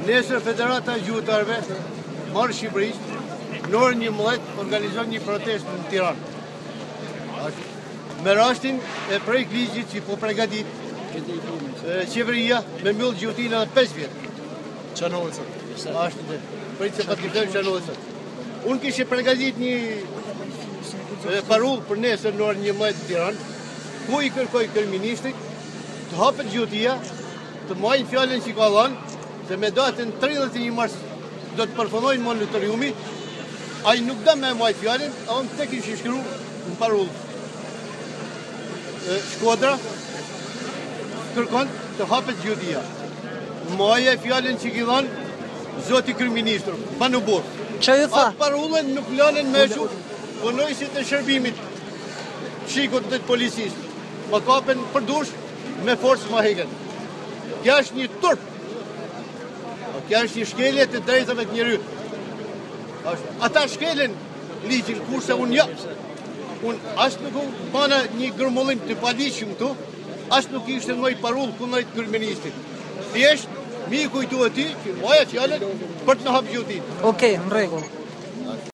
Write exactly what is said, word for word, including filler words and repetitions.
Nesër Federata e Gjuhëtarëve marrë Shqipërisë në orën njëmbëdhjetë organizon një protestë në Tiranë. Me rastin e projekt ligjit që po përgatit qeveria me mbyll gjuhëtinë edhe pesë vjet. Çanohet sot. Ashtu dhe. Për të paktën çanohet sot. Unë kishe përgatit një parull për nesër në orën njëmbëdhjetë në Tiranë, ku i kërkoj kryeministrit të hapet gjuhëtia, të marrin fjalën që ka dhënë, se me datën tridhjetë e një mars do të përfundojnë moratoriumi. Ai nuk do me marrë fjalën, unë tek kishe shkruar në parull. Shkodra kërkon të hapet gjuhëtia. Marrë fjalën që ki dhënë zoti kryeministri, pa në burr. Çfarë ju tha? Atë parullën nuk lanin me shu, punojësit e shërbimit, shikut të policisë, më kapen për dush me forcë më heken. Kja është një turp, kja është një shkelje të drejtave të njeriut. Ata shkelen ligjin, kurse unë ja. Unë asë nuk unë bana një grumullim të padishëm këtu, asë nuk ishte nëjë parull kënajt kryeministrit. Thjesht, mi kujtu e ti, që maja fjallet për të në hapë gjuhëtinë. Okej, në rregull.